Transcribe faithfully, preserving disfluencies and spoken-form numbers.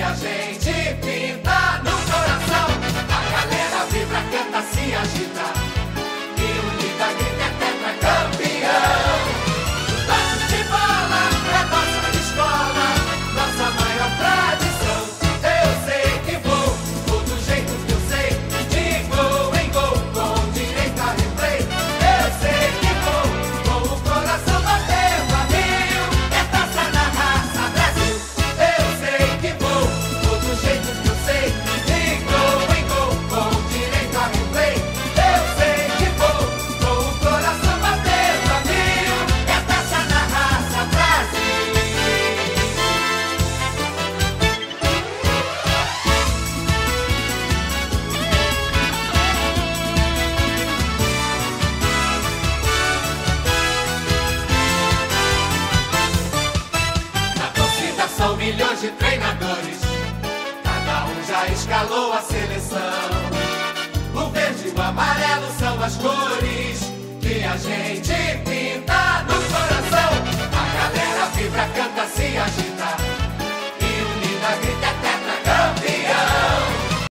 a gente pinta no coração. A galera vibra, canta, se agita e unida grita é tetracampeão. Nossos de bola é nossa escola, nossa maior tradição. Eu sei que vou, vou do jeito que eu sei, de gol em gol, com direito a replay. Eu sei que vou, com o coração batendo a mil, é taça na raça Brasil. Eu sei que vou, vou do jeito que eu sei, de gol em gol, com direito a replay. Eu sei que vou, com o coração batendo a mil, é taça na raça Brasil. Na torcida são milhões de treinadores, cada um já escalou a seleção. O verde e o amarelo são as cores que a gente pinta